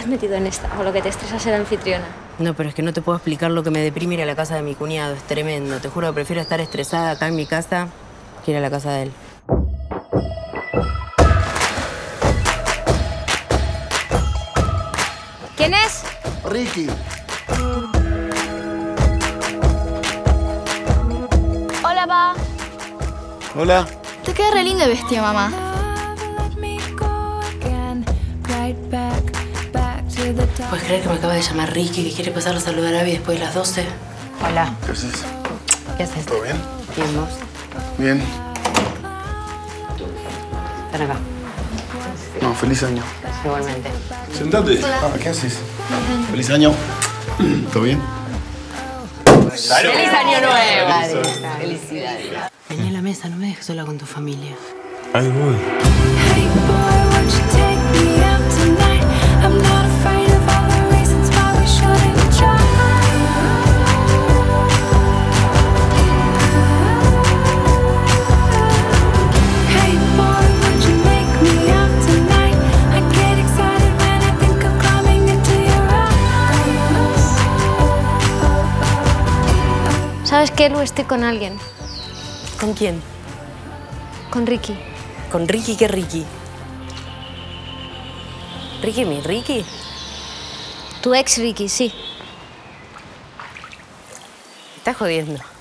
has metido en esta? ¿O lo que te estresa es ser anfitriona? No, pero es que no te puedo explicar lo que me deprime ir a la casa de mi cuñado. Es tremendo. Te juro que prefiero estar estresada acá en mi casa que ir a la casa de él. ¿Quién es? Ricky. Hola, pa. Hola. Te queda re lindo el vestido, mamá. ¿Puedes creer que me acaba de llamar Ricky, que quiere pasar a saludar a Abby después de las 12? Hola. ¿Qué haces? ¿Qué haces? ¿Todo bien? Bien, ¿vos? Bien. Están acá. No, feliz año. Igualmente. Sentate. Ah, ¿qué haces? Feliz año. ¿Todo bien? ¡Feliz año nuevo! Felicidades. Vení a la mesa, no me dejes sola con tu familia. Ahí voy. ¿Sabes qué, Lu? Estoy con alguien. ¿Con quién? Con Ricky. ¿Con Ricky? ¿Qué Ricky? ¿Ricky mi Ricky? Tu ex Ricky, sí. Me estás jodiendo.